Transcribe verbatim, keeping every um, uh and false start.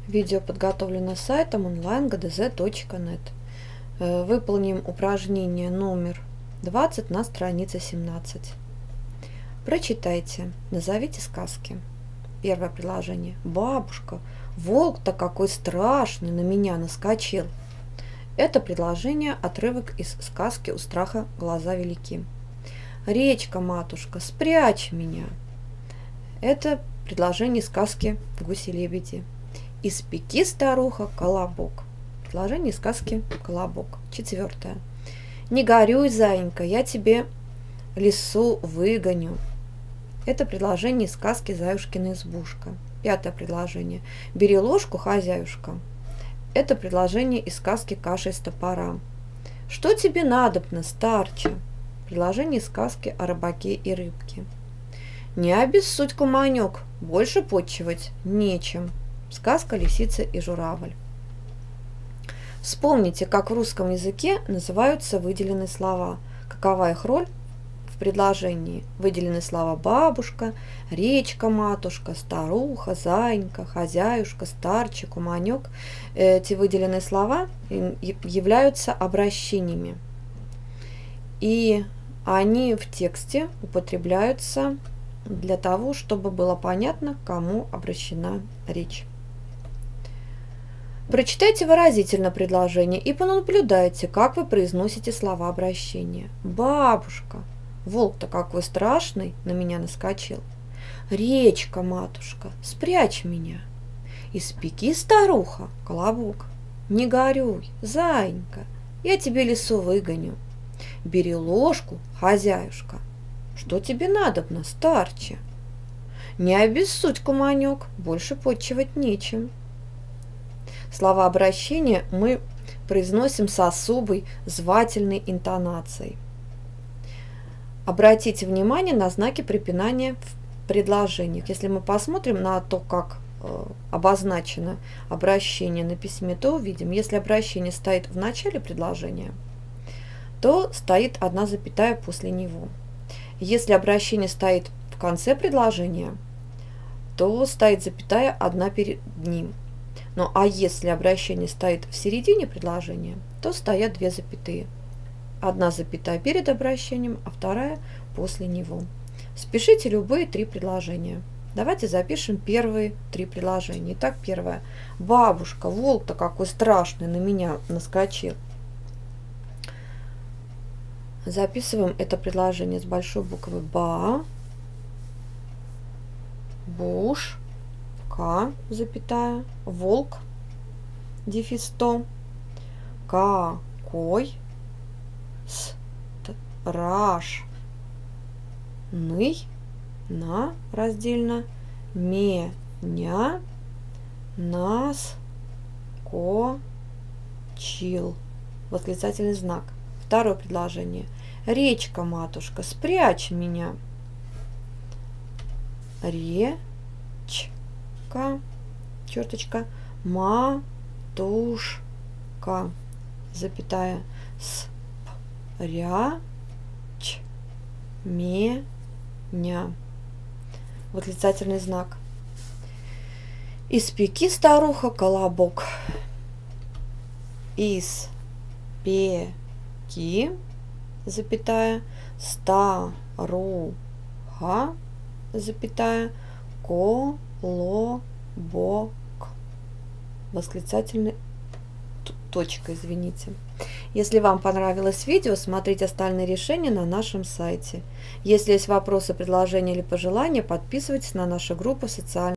Видео подготовлено сайтом онлайн точка гэ дэ зэ точка нет. Выполним упражнение номер двадцать на странице семнадцать. Прочитайте, назовите сказки. Первое предложение. Бабушка, волк-то какой страшный на меня наскочил. Это предложение отрывок из сказки «У страха глаза велики». Речка, матушка, спрячь меня. Это предложение сказки «Гуси-лебеди». Испеки, старуха, колобок. Предложение сказки «Колобок». Четвертое. Не горюй, заинька, я тебе лису выгоню. Это предложение сказки «Заюшкина избушка». Пятое предложение. Бери ложку, хозяюшка. Это предложение из сказки «Каша из топора». Что тебе надобно, старче? Предложение из сказки о рыбаке и рыбке. Не обессудь, куманек, больше подчивать нечем. Сказка «Лисица и журавль». Вспомните, как в русском языке называются выделенные слова. Какова их роль в предложении? Выделены слова бабушка, речка, матушка, старуха, заинька, хозяюшка, старчик, куманек. Эти выделенные слова являются обращениями. И они в тексте употребляются для того, чтобы было понятно, к кому обращена речь. Прочитайте выразительно предложение и понаблюдайте, как вы произносите слова обращения. Бабушка, волк-то какой страшный на меня наскочил. Речка, матушка, спрячь меня. Испеки, старуха, колобок. Не горюй, заинька, я тебе лису выгоню. Бери ложку, хозяюшка. Что тебе надобно, старче? Не обессудь, куманек, больше подчивать нечем. Слова обращения мы произносим с особой звательной интонацией. Обратите внимание на знаки препинания в предложениях. Если мы посмотрим на то, как э, обозначено обращение на письме, то увидим, если обращение стоит в начале предложения, то стоит одна запятая после него. Если обращение стоит в конце предложения, то стоит запятая одна перед ним. Ну а если обращение стоит в середине предложения, то стоят две запятые. Одна запятая перед обращением, а вторая после него. Спишите любые три предложения. Давайте запишем первые три предложения. Итак, первое. Бабушка, волк-то какой страшный на меня наскочил. Записываем это предложение с большой буквы Ба, буш, К, запятая, волк, дефис то, какой страшный на раздельно меня наскочил. Восклицательный знак. Второе предложение. Речка, матушка, спрячь меня. Речка, черточка, матушка, запятая, спрячь меня. Восклицательный знак. Испеки, старуха, колобок. Испеки, запятая, старуха, запятая, колобок. Восклицательный точка, извините. Если вам понравилось видео, смотрите остальные решения на нашем сайте. Если есть вопросы, предложения или пожелания, подписывайтесь на нашу группу в социальных сетях.